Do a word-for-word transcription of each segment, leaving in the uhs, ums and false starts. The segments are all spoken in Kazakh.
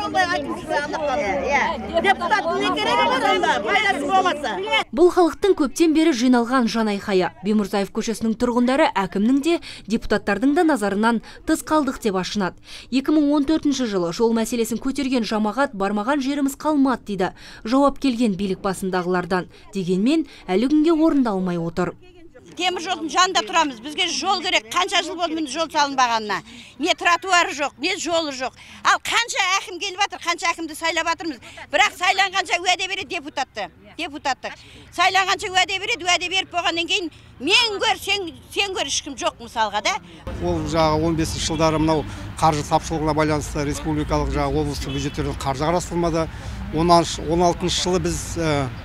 Бұл халықтың көптен бері жиналған жанайқайы. Беймұрзаев көшесінің тұрғындары әкімнің де, депутаттардың да назарынан тыс қалдық деп ашынады. екі мың он төртінші жылы жол мәселесін көтерген жамағат бармаған жеріміз қалмады дейді. Жауап келген билік басындағылардан. Дегенмен әлі күнге орындалмай отыр. Темір жолдың жанында тұрамыз. Бізге жол керек. Қанша жыл болды міне жол салынбағанына. Не тротуары жоқ, не жолы жоқ. Ал қанша әкім келіп жатыр, қанша әкімді сайлап жатырмыз. Бірақ сайланғанша уәде береді депутатты. Депутаттық. Сайланғанша уәде береді, уәде беріп болғаннан кейін мен гөр, сен сен гөр ешкім жоқ мысалға да. Ол жағы он бесінші жылдары мынау қаржы тапшылығына байланысты республикалық жағы облыстық бюджеттерден қаржы қарастырылмады. он алтыншы жылы біз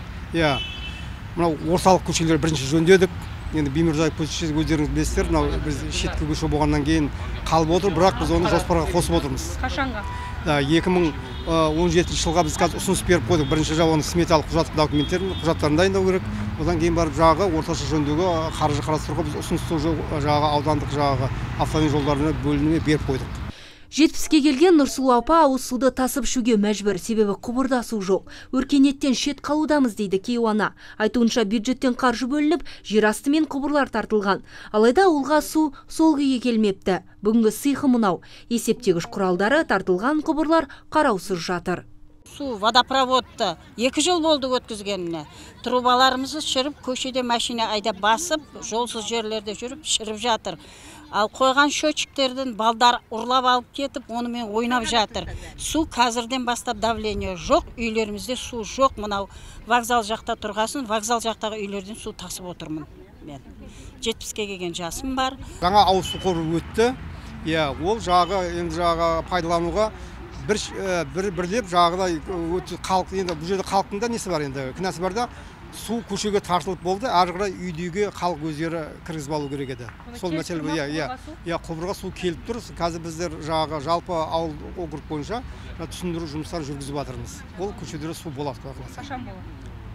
иә мынау орталық көшелер бірінші жөндедік. Енді Беймұрзаев көшесі өздеріңіз білесіздер, мынау біз шеткі көше болғаннан кейін қалып отыр, бірақ біз оны жоспарға қосып отырмыз. Қашанға? екі мың он жетінші жылға біз қазір ұсыныс беріп қойдық. Бірінші жағы оның сметалық құжат документтерін, құжаттарын дайындау керек. Одан кейін барып жағы орташа жөндеуге қаржы қарастыруға біз ұсыныс жағы аудандық жағы автомобиль жолдарына бөлінуге беріп қойдық. жетпіске келген Нұрсұлу апа ауыз суды тасып ішуге мәжбүр, себебі құбырда су жоқ. Өркениеттен шет қалудамыз дейді Кейуана. Айтуынша бюджеттен қаржы бөлініп, жер асты мен құбырлар тартылған. Алайда ауылға су сол күйге келмепті. Бүгінгі сыйқы мынау. Есептегіш құралдары тартылған құбырлар қараусыз жатыр. Су водопроводты екі жыл болды өткізгеніне. Трубаларымызды шіріп, көшеде машина айда басып, жолсыз жерлерде жүріп, шіріп жатыр. Ал қойған счетчиктерден балдар ұрлап алып кетіп, онымен ойнап жатыр. Су қазірден бастап давление жоқ, үйлерімізде су жоқ. Мынау вокзал жақта тұрғасын, вокзал жақтағы үйлерден су тасып отырмын мен. жетпіске келген жасым бар. Жаңа ауыз су құбыры өтті. Иә, ол жағы енді жағы пайдалануға бір бір бірлеп жағыдай өте халық енді бұл жерде халықтың да несі бар енді кінәсі бар да су көшеге тартылып болды, әрі қарай үйдегі халық өздері кіргізіп алу керек еді. Сол мәселе иә иә иә құбырға су келіп тұр. Қазір біздер жағы жалпы ауыл округ бойынша түсіндіру жұмыстарын жүргізіп жатырмыз. Ол көшелерде су болады. Қашан болады?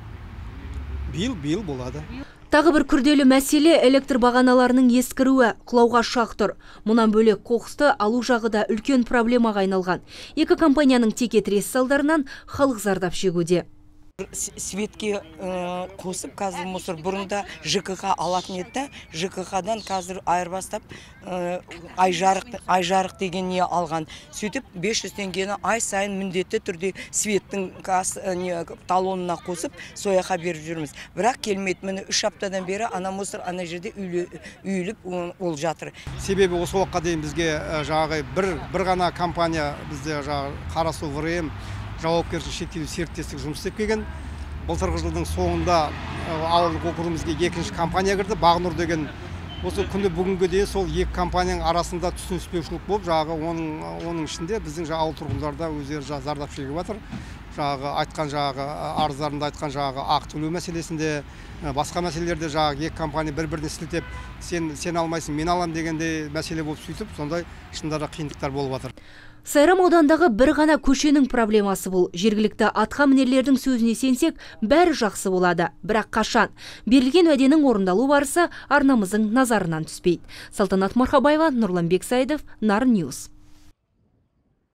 Биыл биыл болады. Тағы бір күрделі мәселе электр бағаналарының ескіруі, құлауға шақ тұр. Мұнан бөлек қоқысты алу жағы да үлкен проблемаға айналған. Екі компанияның текетірес салдарынан халық зардап шегуде. Светке қосып, қазір мұсыр бұрында ЖКХ алатын еді, ЖКХ-дан қазір айырбастап айжарық деген не алған. Сөйтіп бес жүз теңгені ай сайын міндетті түрде светтің талонына қосып, сояқа беріп жүрміз. Бірақ келмейді, міне үш аптадан бері ана мұсыр ана жерде үйіліп ол жатыр. Себебі осы уақытқа дейін бізге жағы бір ғана компания бізде жағы Қарасу ВРМ жауапкершілігі шектеулі серіктестік жұмыс істеп келген. Былтырғы жылдың соңында ауылдық округімізге екінші компания кірді, Бағнұр деген. Осы күні бүгінгі дейін сол екі компанияның арасында түсініспеушілік болып, жағы оның оның ішінде біздің ауыл тұрғындарда өздері зардап шегіп жатыр. Жағы айтқан жағы арыздарында айтқан жағы ақы төлеу мәселесінде, басқа мәселелерде жағы екі компания бір-біріне сілтеп, сен сен алмайсың, мен алам дегенде мәселе болып сөйтіп, сондай шындары қиындықтар болып жатыр. Сайрам аудандағы бір ғана көшенің проблемасы бұл. Жергілікті атқа мінерлердің сөзіне сенсек, бәрі жақсы болады. Бірақ қашан? Берілген уәденің орындалу барысы арнамыздың назарынан түспейді. Салтанат Мархабаева, Нұрлан Бексайдов, Нар Ньюс.